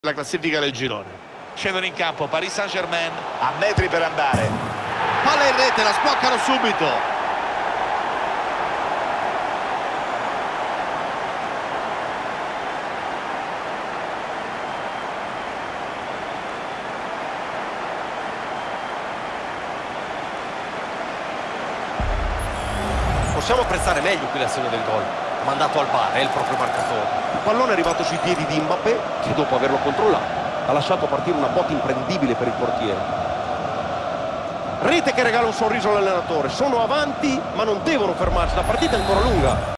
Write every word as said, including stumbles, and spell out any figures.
la classifica del girone. Scendono in campo Paris Saint-Germain, a metri per andare. Palla in rete, la sbloccano subito. Possiamo apprezzare meglio qui l'azione del gol. Mandato al bar, è il proprio marcatore. Il pallone è arrivato sui piedi di Mbappé, che dopo averlo controllato ha lasciato partire una botta imprendibile per il portiere. Rete che regala un sorriso all'allenatore. Sono avanti, ma non devono fermarsi. La partita è ancora lunga.